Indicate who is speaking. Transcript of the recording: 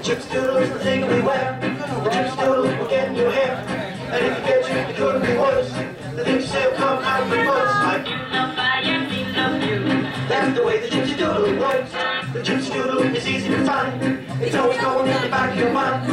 Speaker 1: Gypsy doodle is the thing we wear. The gypsy doodle will get in your hair. And if you get you, it couldn't be worse. The things you say will come out of reverse. Like, that's the way the gypsy doodle works. The gypsy doodle is easy to find. It's always going in the back of your mind.